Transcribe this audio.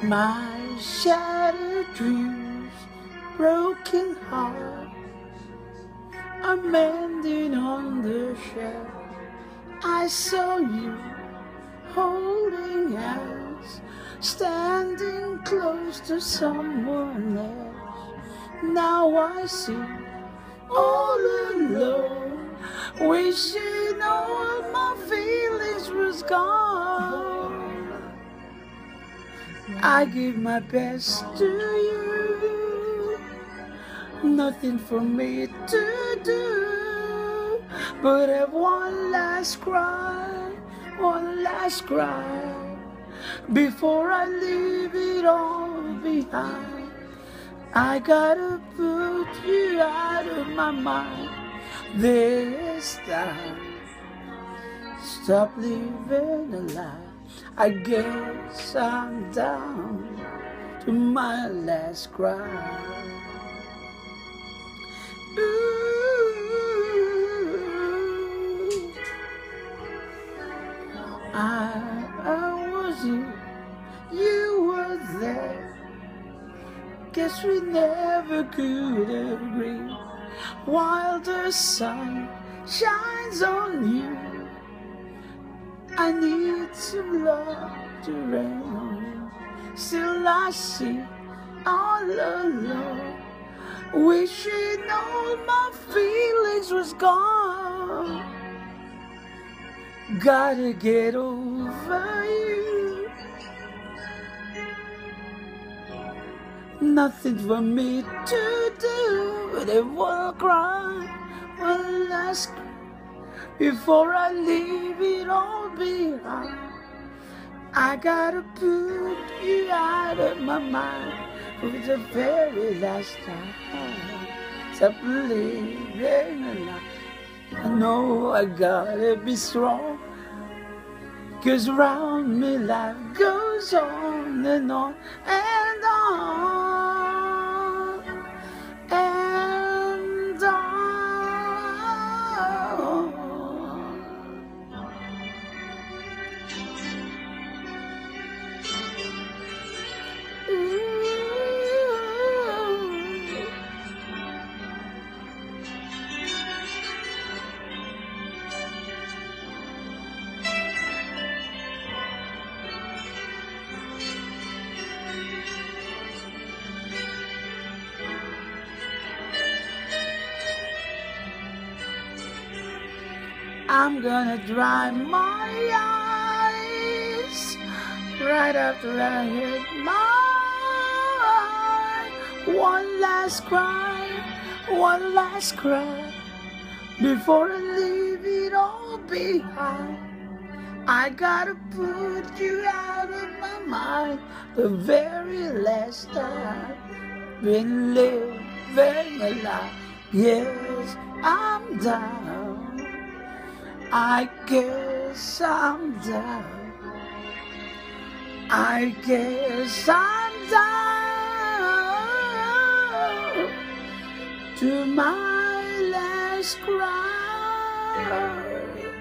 My shattered dreams, broken heart, are mending on the shelf. I saw you holding hands, standing close to someone else. Now I see all alone, wishing all my feelings was gone. I give my best to you, nothing for me to do, but have one last cry, before I leave it all behind. I gotta put you out of my mind this time. Stop living a lie. I guess I'm down to my last cry. Ooh, I was you were there. Guess we never could agree. While the sun shines on you, I need some love to rain on you. Still I see all alone, wishing all my feelings was gone. Gotta get over you. Nothing for me to do but it one cry, one last cry, before I leave it all behind. I gotta put you out of my mind for the very last time. Stop living a lie. I know I gotta be strong, 'cause around me life goes on and on and on and on. I'm gonna dry my eyes right after I hit my one last cry, before I leave it all behind. I gotta put you out of my mind the very last time. Been living a lie. Yes, I'm down. I guess I'm down. I guess I'm down to my last cry.